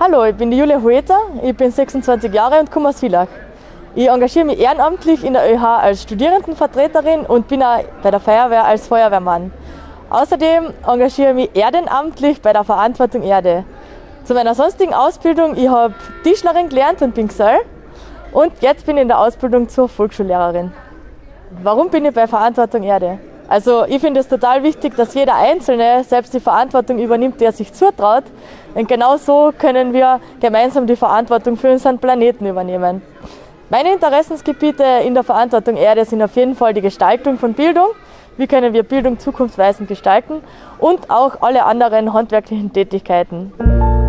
Hallo, ich bin die Julia Hueta, ich bin 26 Jahre und komme aus Villach. Ich engagiere mich ehrenamtlich in der ÖH als Studierendenvertreterin und bin auch bei der Feuerwehr als Feuerwehrmann. Außerdem engagiere ich mich ehrenamtlich bei der Verantwortung Erde. Zu meiner sonstigen Ausbildung, ich habe Tischlerin gelernt und bin Gesell und jetzt bin ich in der Ausbildung zur Volksschullehrerin. Warum bin ich bei Verantwortung Erde? Also ich finde es total wichtig, dass jeder Einzelne selbst die Verantwortung übernimmt, die er sich zutraut. Und genau so können wir gemeinsam die Verantwortung für unseren Planeten übernehmen. Meine Interessensgebiete in der Verantwortung Erde sind auf jeden Fall die Gestaltung von Bildung, wie können wir Bildung zukunftsweisend gestalten und auch alle anderen handwerklichen Tätigkeiten.